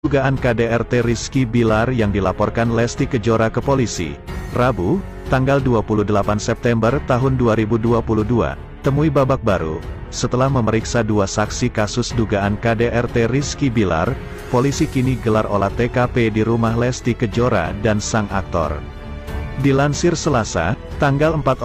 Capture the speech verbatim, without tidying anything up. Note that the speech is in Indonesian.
Dugaan K D R T Rizky Bilar yang dilaporkan Lesti Kejora ke polisi, Rabu, tanggal dua puluh delapan September tahun dua ribu dua puluh dua, temui babak baru. Setelah memeriksa dua saksi kasus dugaan K D R T Rizky Bilar, polisi kini gelar olah T K P di rumah Lesti Kejora dan sang aktor. Dilansir Selasa, tanggal empat